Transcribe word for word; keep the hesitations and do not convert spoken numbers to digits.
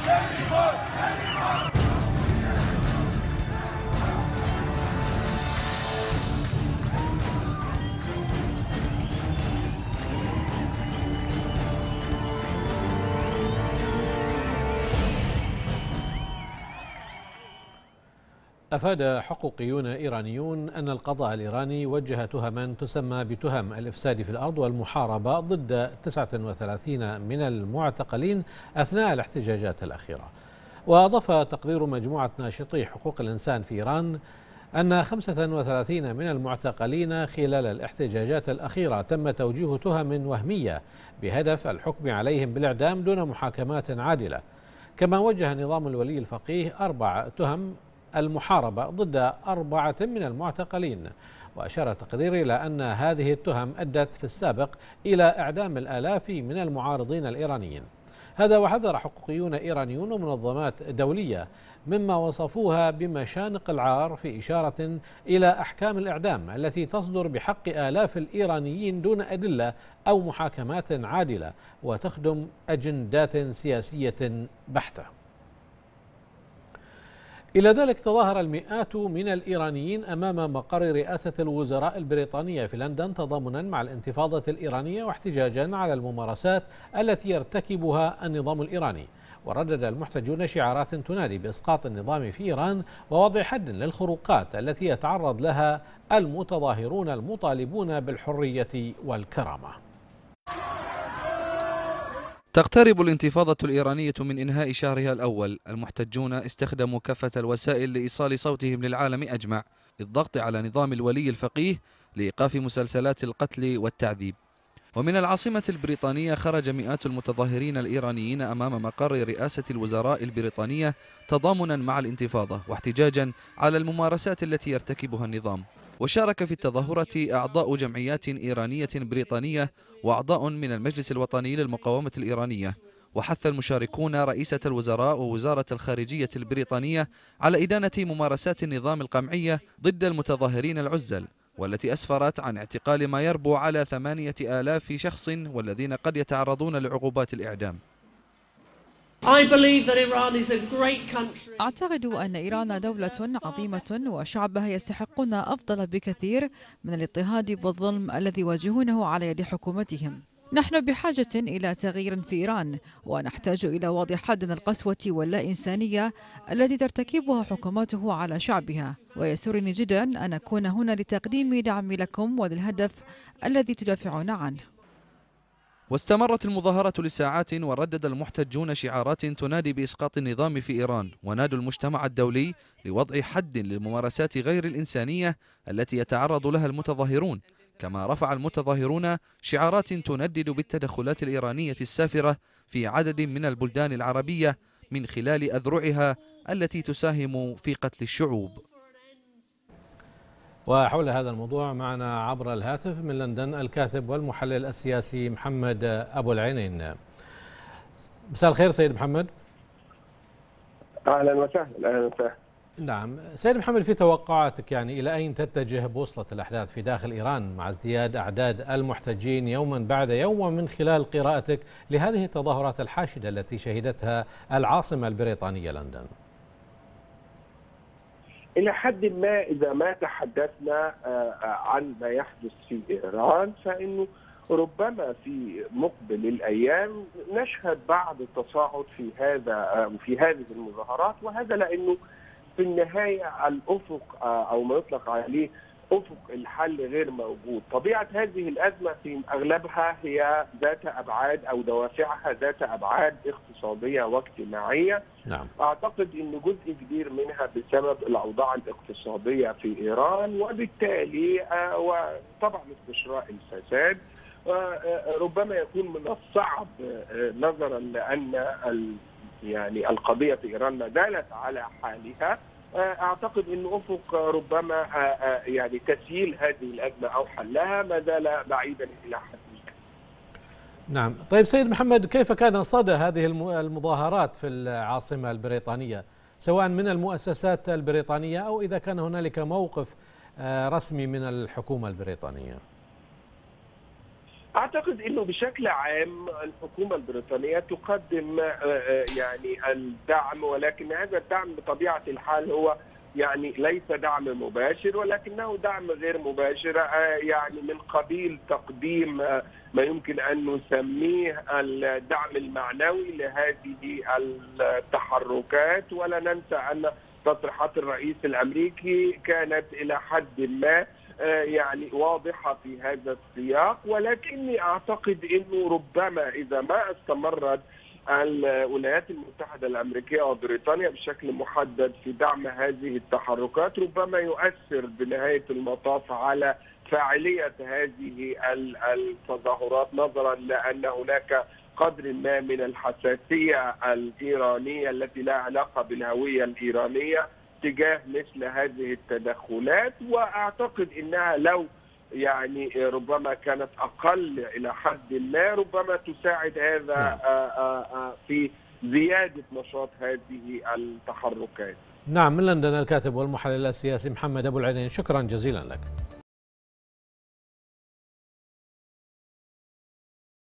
أفاد حقوقيون إيرانيون أن القضاء الإيراني وجه تهما تسمى بتهم الإفساد في الأرض والمحاربة ضد تسعة وثلاثين من المعتقلين أثناء الاحتجاجات الأخيرة. وأضاف تقرير مجموعة ناشطي حقوق الإنسان في إيران أن خمسة وثلاثين من المعتقلين خلال الاحتجاجات الأخيرة تم توجيه تهم وهمية بهدف الحكم عليهم بالإعدام دون محاكمات عادلة. كما وجه نظام الولي الفقيه أربع تهم المحاربة ضد أربعة من المعتقلين. وأشار التقرير إلى أن هذه التهم أدت في السابق إلى إعدام الآلاف من المعارضين الإيرانيين. هذا وحذر حقوقيون إيرانيون ومنظمات دولية مما وصفوها بمشانق العار في إشارة إلى أحكام الإعدام التي تصدر بحق آلاف الإيرانيين دون أدلة أو محاكمات عادلة وتخدم أجندات سياسية بحتة. إلى ذلك تظاهر المئات من الإيرانيين أمام مقر رئاسة الوزراء البريطانية في لندن تضامنا مع الانتفاضة الإيرانية واحتجاجا على الممارسات التي يرتكبها النظام الإيراني. وردد المحتجون شعارات تنادي بإسقاط النظام في إيران ووضع حد للخروقات التي يتعرض لها المتظاهرون المطالبون بالحرية والكرامة. تقترب الانتفاضة الإيرانية من إنهاء شهرها الأول. المحتجون استخدموا كافة الوسائل لإيصال صوتهم للعالم أجمع للضغط على نظام الولي الفقيه لإيقاف مسلسلات القتل والتعذيب. ومن العاصمة البريطانية خرج مئات المتظاهرين الإيرانيين أمام مقر رئاسة الوزراء البريطانية تضامنا مع الانتفاضة واحتجاجا على الممارسات التي يرتكبها النظام. وشارك في التظاهرة أعضاء جمعيات إيرانية بريطانية وأعضاء من المجلس الوطني للمقاومة الإيرانية. وحث المشاركون رئيسة الوزراء ووزارة الخارجية البريطانية على إدانة ممارسات النظام القمعية ضد المتظاهرين العزل، والتي أسفرت عن اعتقال ما يربو على ثمانية آلاف شخص والذين قد يتعرضون لعقوبات الإعدام. أعتقد أن إيران دولة عظيمة وشعبها يستحقون أفضل بكثير من الاضطهاد والظلم الذي يواجهونه على يد حكومتهم. نحن بحاجة إلى تغيير في إيران، ونحتاج إلى وضع حد القسوة واللا إنسانية التي ترتكبها حكوماته على شعبها. ويسرني جدا أن أكون هنا لتقديم دعم لكم وللهدف الذي تدافعون عنه. واستمرت المظاهرة لساعات، وردد المحتجون شعارات تنادي بإسقاط النظام في إيران، ونادوا المجتمع الدولي لوضع حد للممارسات غير الإنسانية التي يتعرض لها المتظاهرون. كما رفع المتظاهرون شعارات تندد بالتدخلات الإيرانية السافرة في عدد من البلدان العربية من خلال أذرعها التي تساهم في قتل الشعوب. وحول هذا الموضوع معنا عبر الهاتف من لندن الكاتب والمحلل السياسي محمد أبو العينين. مساء الخير سيد محمد. أهلا وسهلا. أهلا وسهلا. نعم سيد محمد، في توقعاتك يعني إلى أين تتجه بوصلة الأحداث في داخل إيران مع ازدياد أعداد المحتجين يوما بعد يوم، ومن خلال قراءتك لهذه التظاهرات الحاشدة التي شهدتها العاصمة البريطانية لندن؟ إلى حد ما إذا ما تحدثنا عن ما يحدث في إيران فإنه ربما في مقبل الأيام نشهد بعض التصاعد في هذا وفي هذه المظاهرات، وهذا لأنه في النهاية الأفق أو ما يطلق عليه أفق الحل غير موجود. طبيعة هذه الأزمة في أغلبها هي ذات أبعاد أو دوافعها ذات أبعاد اقتصادية واجتماعية. نعم. أعتقد أن جزء كبير منها بسبب الأوضاع الاقتصادية في إيران، وبالتالي وطبعا استشراء الفساد ربما يكون من الصعب نظرا لأن يعني القضية في إيران ما زالت على حالها. أعتقد أن أفق ربما يعني تسهيل هذه الأزمة أو حلها ما زال بعيدا إلى حد ما. نعم. طيب سيد محمد، كيف كان صدى هذه المظاهرات في العاصمة البريطانية سواء من المؤسسات البريطانية أو إذا كان هنالك موقف رسمي من الحكومة البريطانية؟ أعتقد أنه بشكل عام الحكومة البريطانية تقدم يعني الدعم، ولكن هذا الدعم بطبيعة الحال هو يعني ليس دعم مباشر، ولكنه دعم غير مباشر، يعني من قبيل تقديم ما يمكن أن نسميه الدعم المعنوي لهذه التحركات. ولا ننسى أن تصريحات الرئيس الأمريكي كانت إلى حد ما يعني واضحة في هذا السياق، ولكني أعتقد أنه ربما إذا ما استمرت الولايات المتحدة الأمريكية وبريطانيا بشكل محدد في دعم هذه التحركات، ربما يؤثر بنهاية المطاف على فاعلية هذه التظاهرات، نظرا لأن هناك قدر ما من الحساسية الإيرانية التي لا علاقة بالهوية الإيرانية تجاه مثل هذه التدخلات. وأعتقد أنها لو يعني ربما كانت أقل إلى حد ما ربما تساعد هذا في زيادة نشاط هذه التحركات. نعم، من لندن الكاتب والمحلل السياسي محمد أبو العينين، شكرا جزيلا لك.